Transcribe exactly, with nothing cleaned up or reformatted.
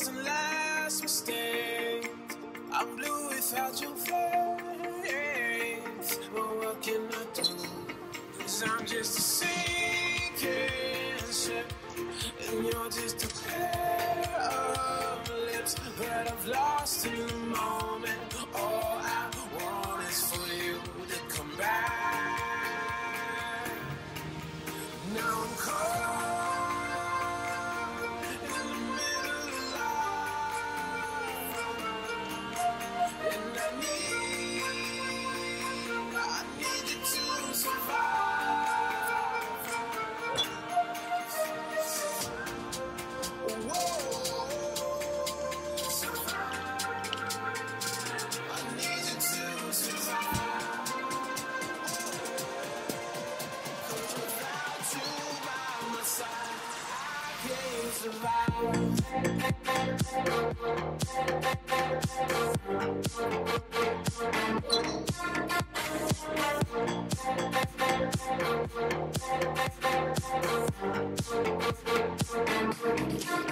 first and last mistake. I'm blue without your face. But what can I do? 'Cause I'm just a sinking ship, and you're just a pair of lips that I've lost in the moment. All I want is for you to come back. Now I'm caught in the middle of life, and I need, I need you to survive. Whoa, survive. I need you to survive. 'Cause without you by my side, I can't survive. Thank you.